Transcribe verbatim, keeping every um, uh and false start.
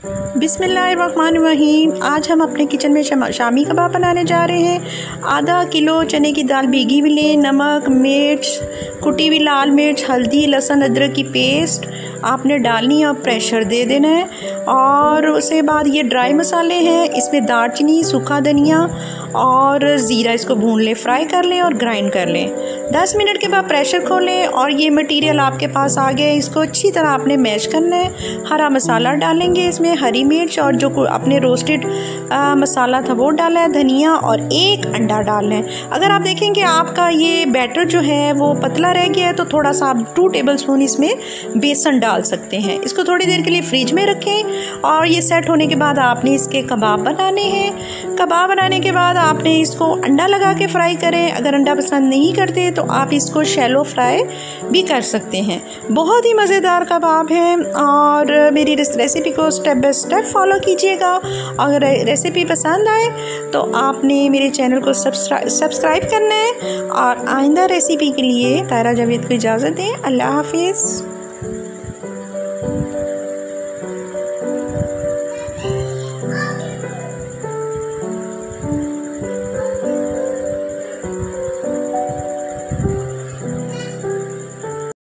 बिस्मिल्लाहिर्रहमानिर्रहीम। आज हम अपने किचन में शामी कबाब बनाने जा रहे हैं। आधा किलो चने की दाल भीगी हुई लें, नमक, मिर्च, कुटी हुई लाल मिर्च, हल्दी, लहसुन अदरक की पेस्ट आपने डालनी है और प्रेशर दे देना है। और उसके बाद ये ड्राई मसाले हैं, इसमें दालचीनी, सूखा धनिया और ज़ीरा, इसको भून लें, फ्राई कर लें और ग्राइंड कर लें। दस मिनट के बाद प्रेशर खोलें और ये मटेरियल आपके पास आ गया है। इसको अच्छी तरह आपने मैश करना है। हरा मसाला डालेंगे, इसमें हरी मिर्च और जो अपने रोस्टेड आ, मसाला था वो डाला है, धनिया और एक अंडा डालना है। अगर आप देखें कि आपका ये बैटर जो है वो पतला रह गया है तो थोड़ा सा आप टू टेबल स्पून इसमें बेसन डाल सकते हैं। इसको थोड़ी देर के लिए फ्रिज में रखें और ये सेट होने के बाद आपने इसके कबाब बनाने हैं। कबाब बनाने के बाद आपने इसको अंडा लगा के फ्राई करें। अगर अंडा पसंद नहीं करते तो आप इसको शैलो फ्राई भी कर सकते हैं। बहुत ही मज़ेदार कबाब है और मेरी इस रेसिपी को स्टेप बाय स्टेप फॉलो कीजिएगा। अगर रेसिपी पसंद आए तो आपने मेरे चैनल को सब्सक्राइब सब्सक्राइब करना है और आइंदा रेसिपी के लिए तायरा जावेद को इजाज़त दें। अल्लाह हाफिज़।